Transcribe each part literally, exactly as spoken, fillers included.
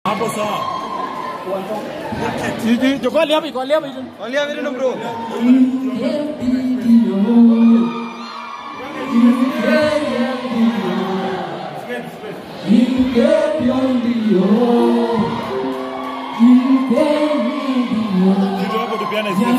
Apa sah? Jadi coba lihat, kau lihat itu. Kau lihat ini bro. Itu apa tu piano sih?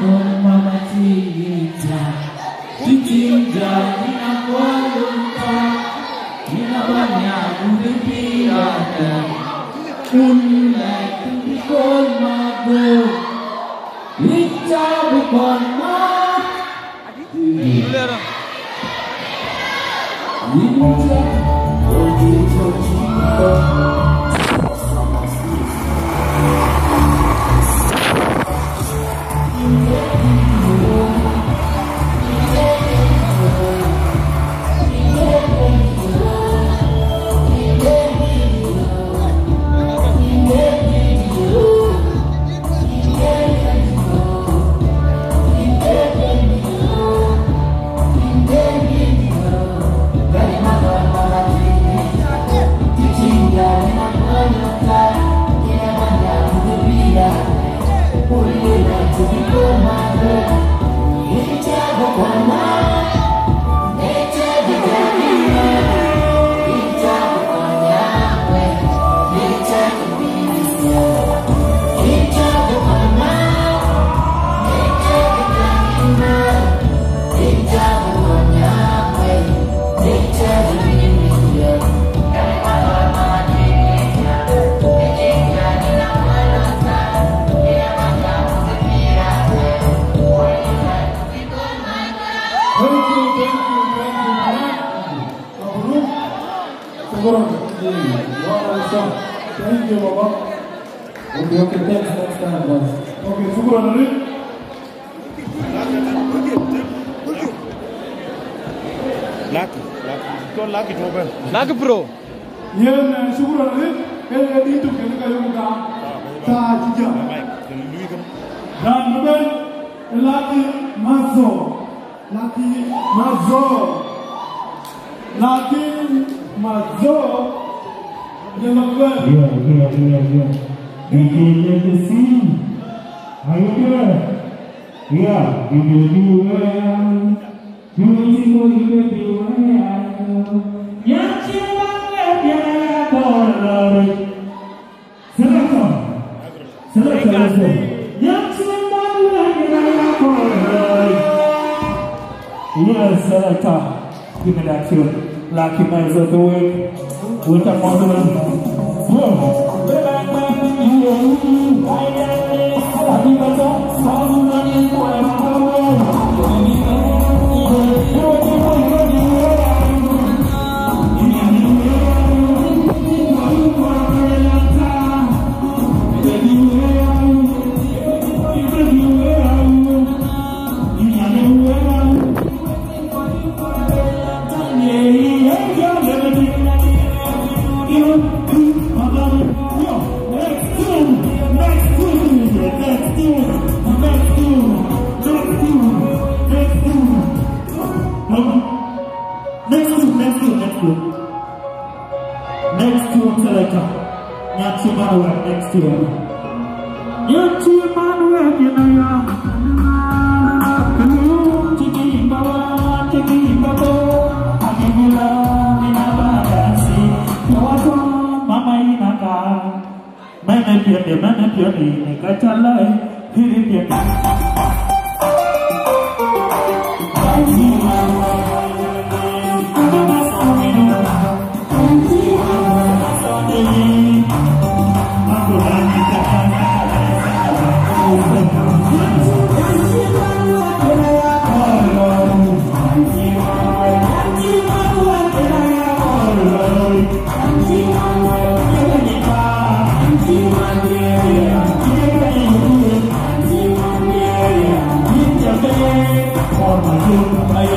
Thank you, Baba. Okay, okay, thanks, next time, guys. Okay, syukuran Ali. Laki, laki, kau laki coba. Lagi bro. Yan, syukuran Ali. Kaya dito kaya kayo mga sa tiga. Dan naman, laki mazo, laki mazo, laki mazo. Iya, iya, iya, iya. Bikinnya di sini. Ayo kita. Iya, bikin dua. Bikin dua, dua. Yang cinta dia kolor. Selesai. Selesai. Yang cinta dia kolor. Iya, selesai. Gimana action? Laki mazo tuh. Untuk modulan, next to Teleka, Nyachi Manuel next to him. Nyachi Manuel, you know ya. Belum ciki bawa, ciki bawa. Aku bilang minaba kasi, kawan mama inaka. Mana pion, mana pion ini kacalai, hidup dia. Ayo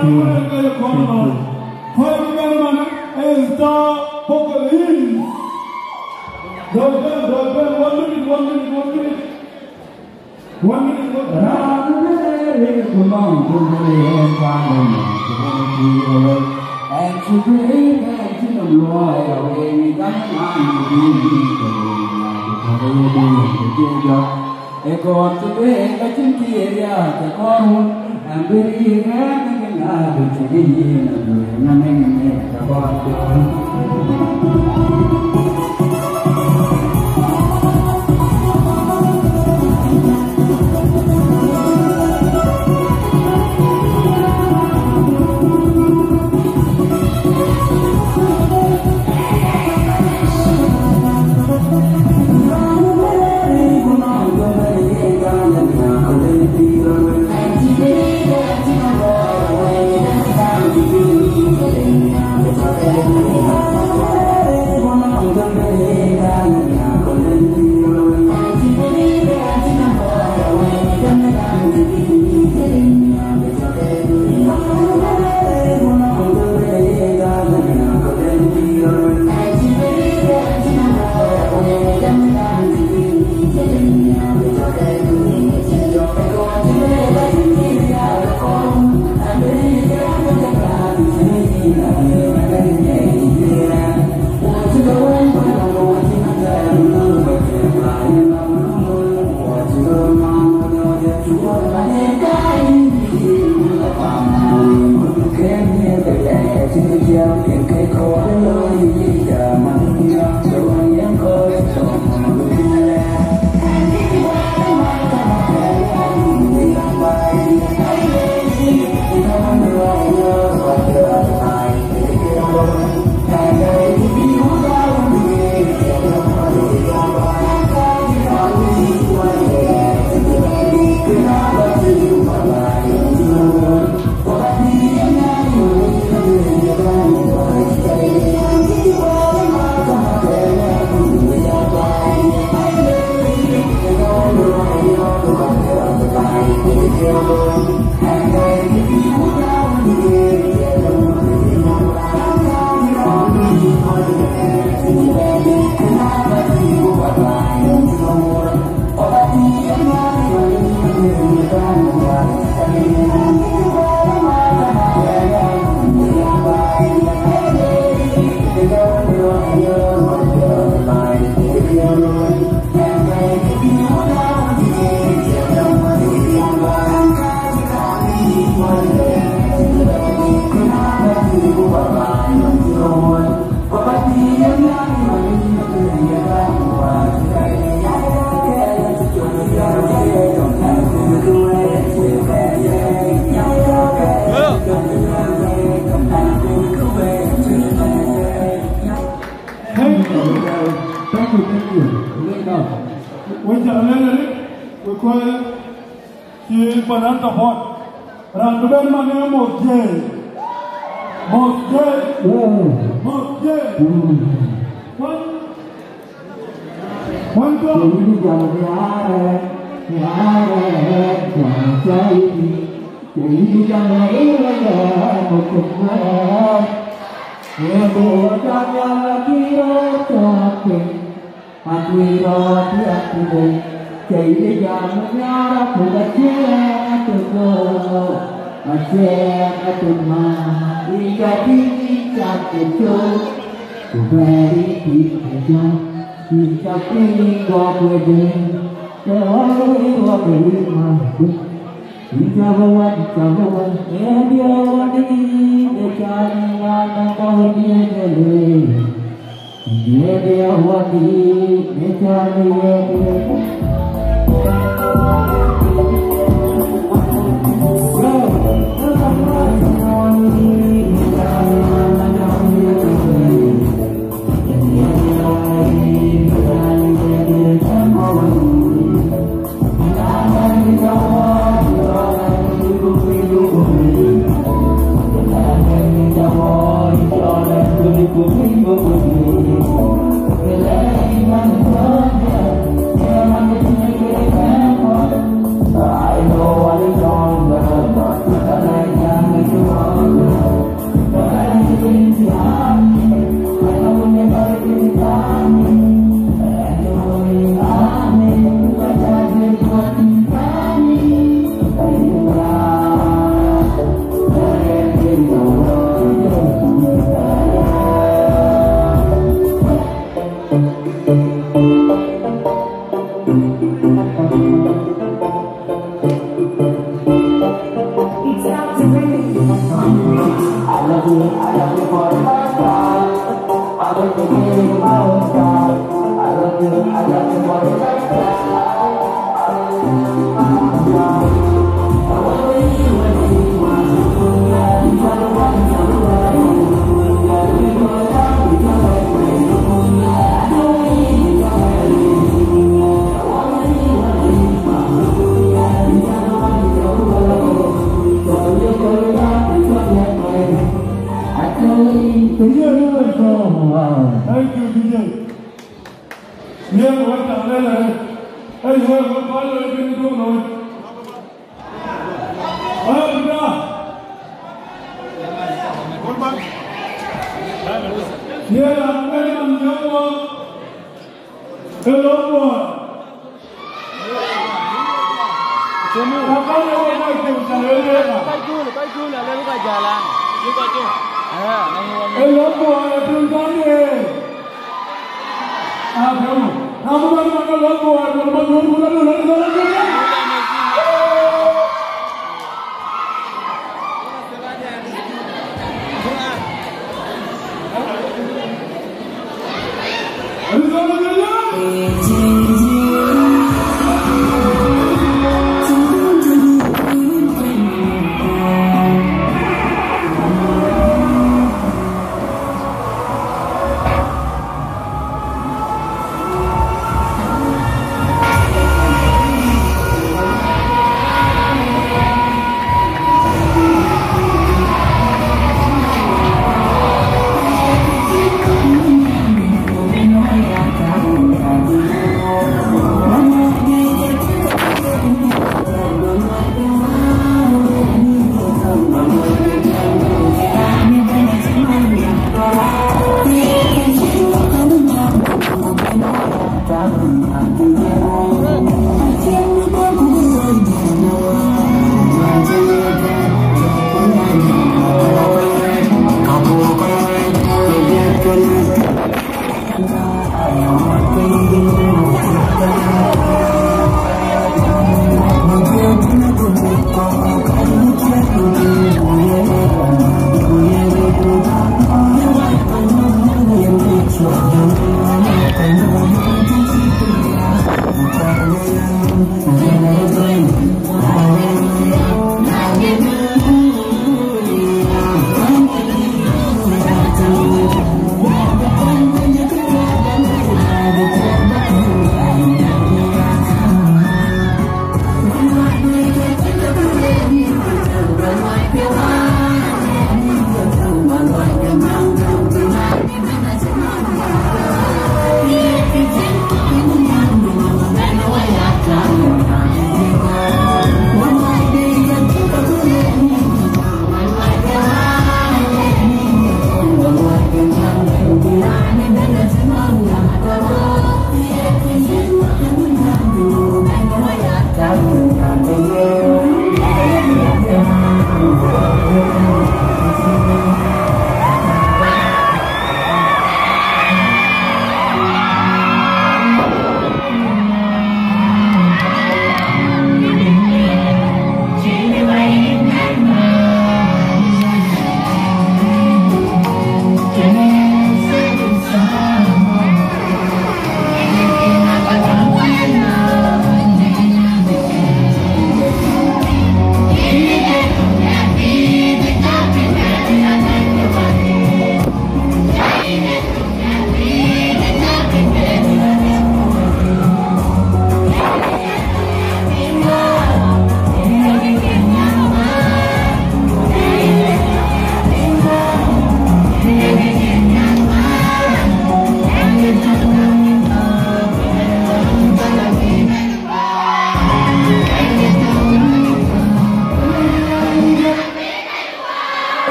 Hãy subscribe cho kênh Ghiền Mì Gõ để không bỏ lỡ những video hấp dẫn. Thank you, D J. Nhiều quan trọng đây là đây rồi có có lời bên tôi rồi. Ờ, đúng rồi. Nhiều là đây là nhiều quá. Cái lớn quá. Các bạn ơi, các bạn cùng trả lời đi ạ. Cái chú là cái chú là lên cái già làng. Chú cái chú. À, Cái lớn quá là tương con đi. À, phải không? À, một lần mà nó lớn quá, một lần mà lớn, một lần mà lớn, một lần mà lớn.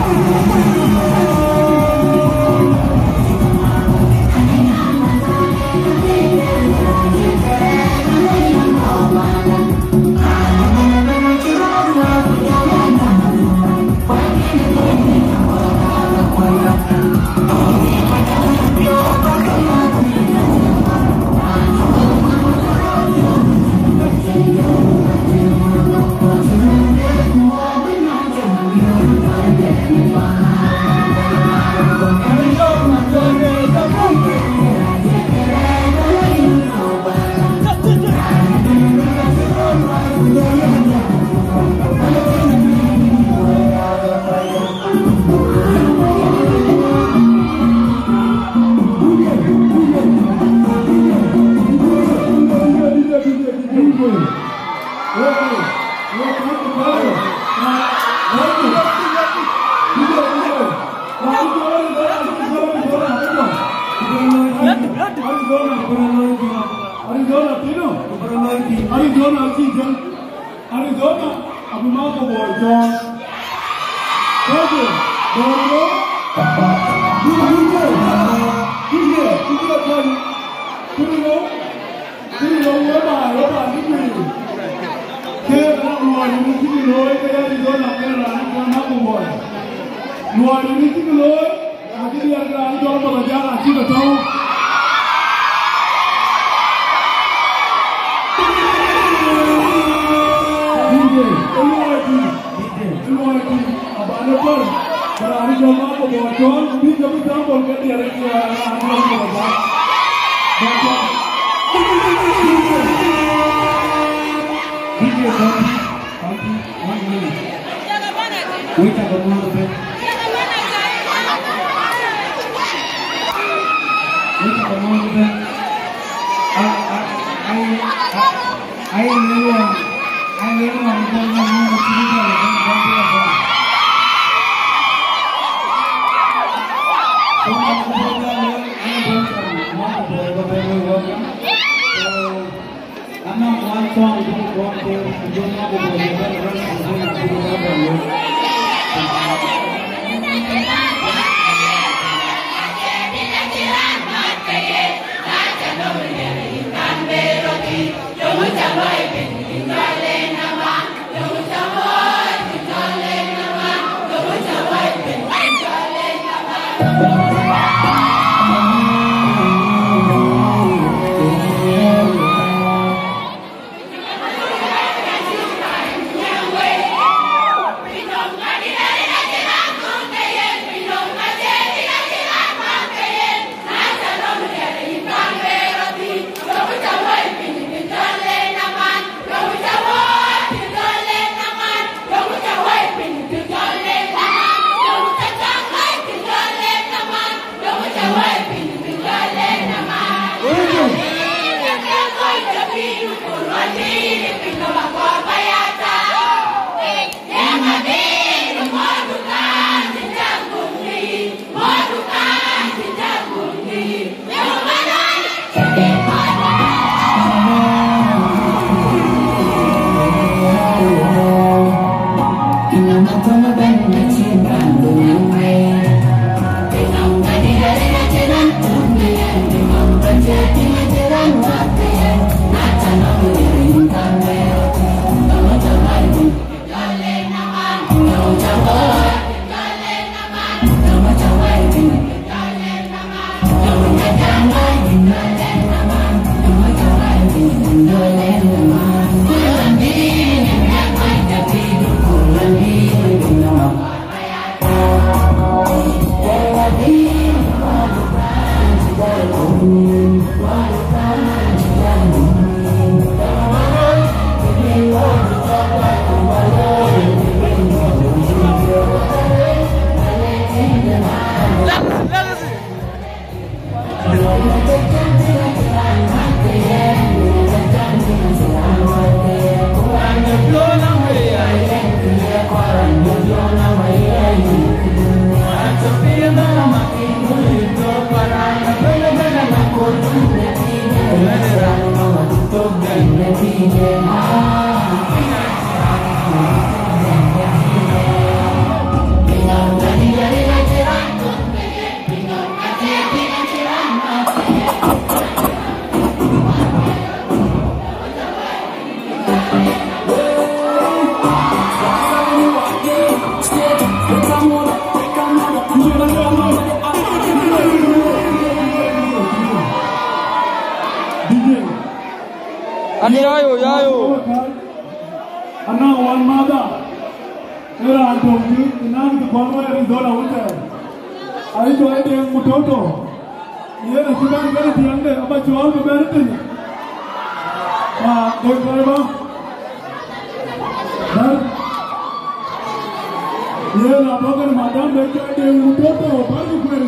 Arizona, Pino. Arizona, Arizona, Arizona, Abu Marco boy, John. Thank you. Dono. Dile, dile, dile, dile, John. Dile, dile, Loba, Loba, dile. Kaya na luar ini sini loy, kaya Arizona, kaya Abu Marco boy. Luar ini sini loy, nanti dia akan Arizona berjalan, kita tahu. Para hari Jumat ko bocor, hindi kami tampol ke dia lagi anak ko baca. Baca. Video kan? Pagi, pagi. Jaga mana? Wait a moment. Jaga mana? Wait a moment. Ah, ah, I, I, I will, I will not go now to the other. I'm not one song, you don't go out there, you don't know what you're going to run and go and do whatever. Para Yayo, yayo. Ana one mother. Era antongi nani kwa Arizona wote. Aitwa ende mtoto. Yeye kibali gani tiande abacho wangu berete. Ah, ndio kwa Yeye na boga ni madam becho ende mtoto bali kweli.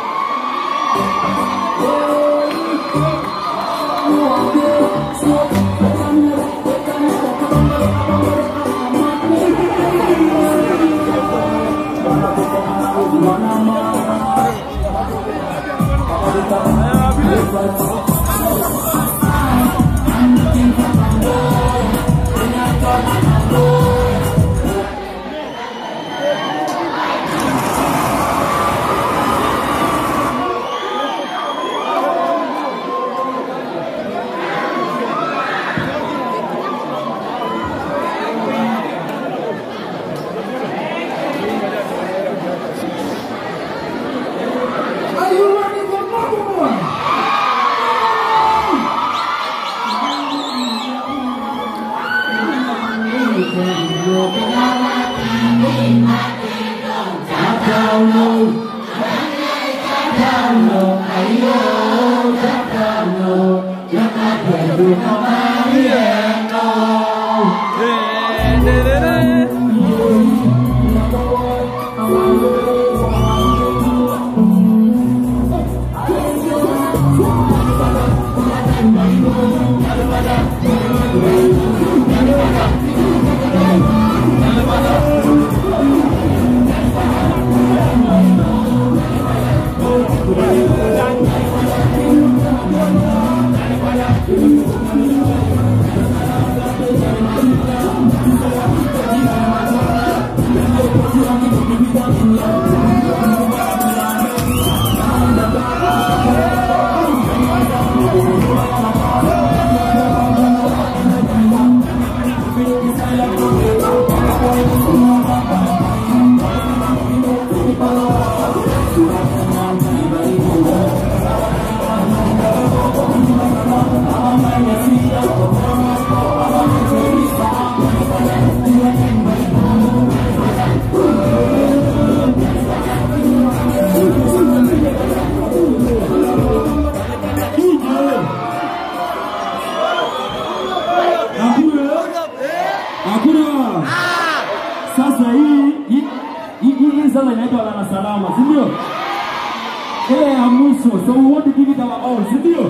So we want to give it our all, Sidio.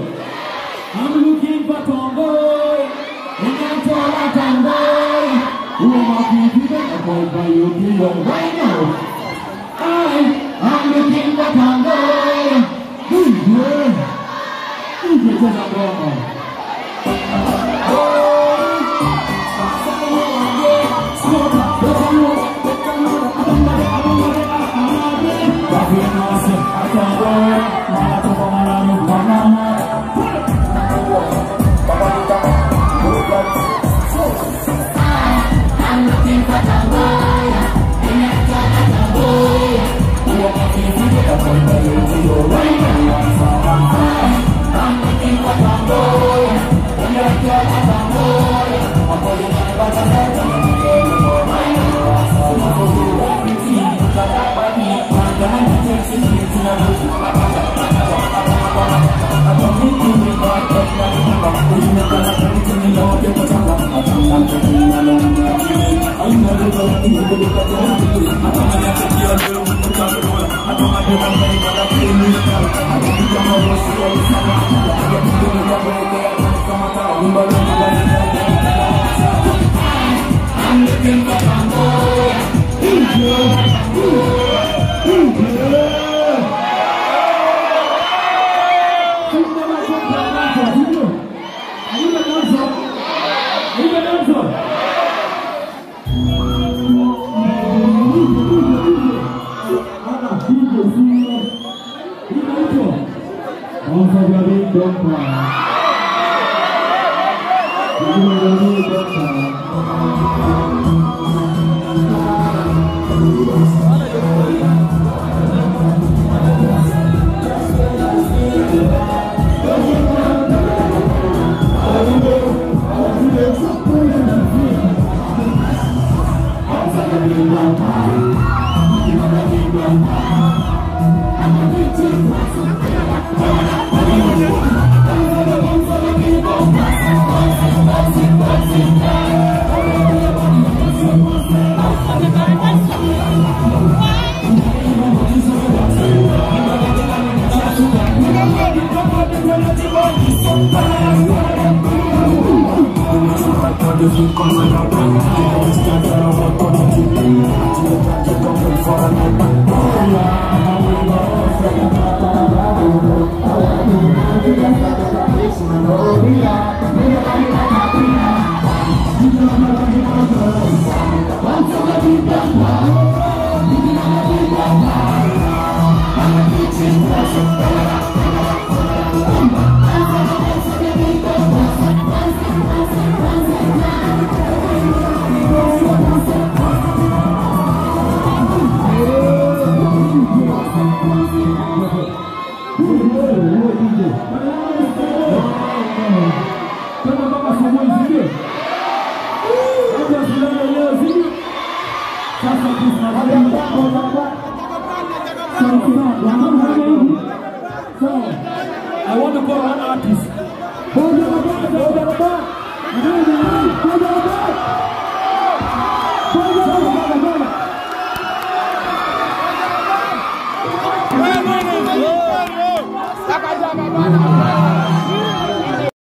I'm looking for Tomboy, and I'm talking Tomboy. Who am I giving a boy by you, dear? Right now, I am looking for Tomboy. Who's here? Who's here? Who's here? I want to call one artist. Hold on.